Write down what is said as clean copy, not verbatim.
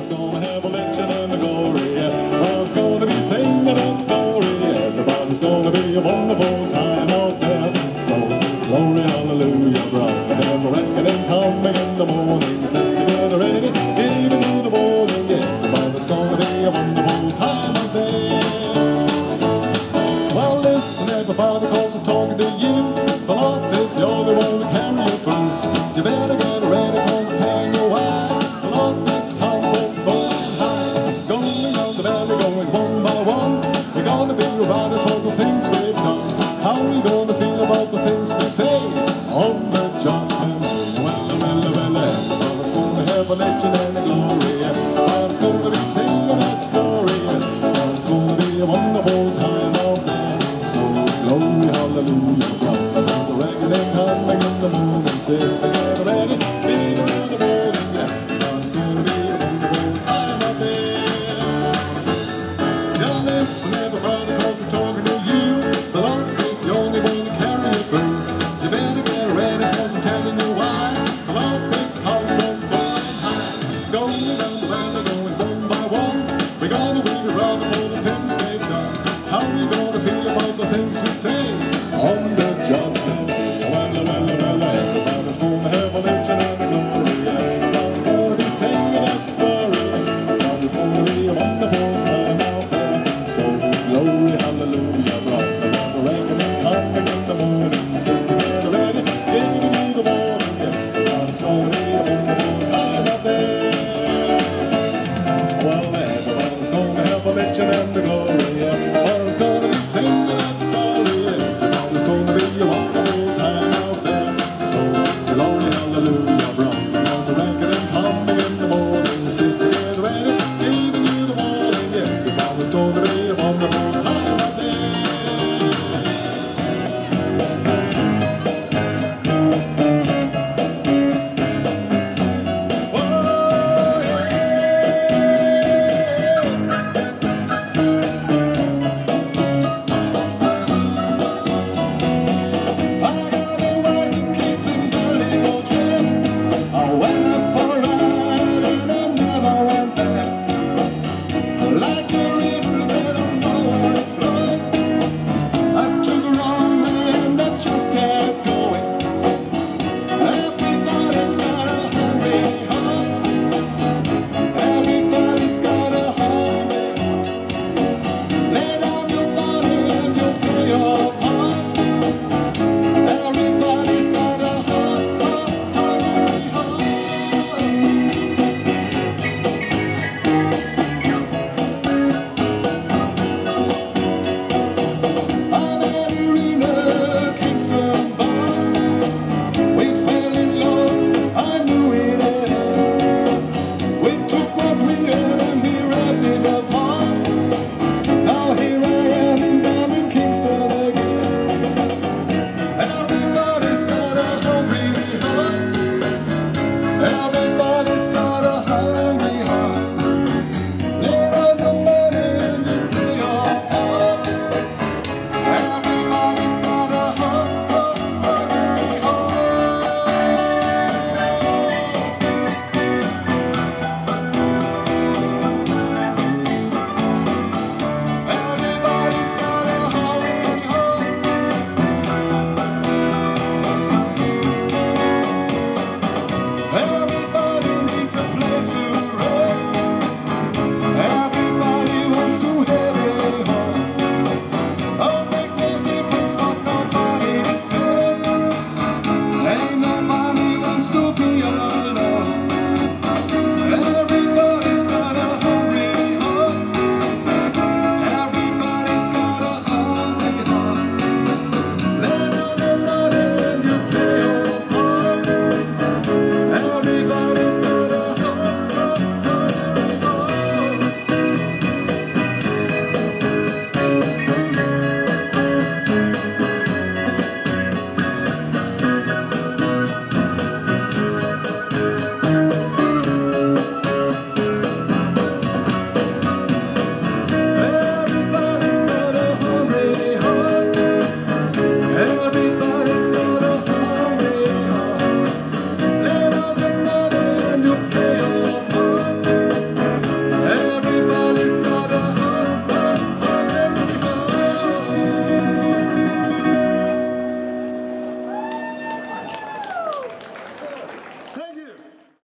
Everybody's gonna have a lynching and a glory. Everybody's gonna be singing and story. Everybody's gonna be a wonderful time out there. So, glory, hallelujah, brother. There's a reckoning coming in the morning. Sister, get ready, even to the morning. Everybody's gonna be a wonderful time out there. Well, listen, everybody, cause I'm talking to you. The Lord is the only one to carry you through. You better get ready, cause I'm paying you wide. The Lord is come from going high. Going on the valley, going one by one. We're gonna be reminded for the things we've done. How we gonna feel about the things we say on the judgment day? Well, everybody's gonna have a lecture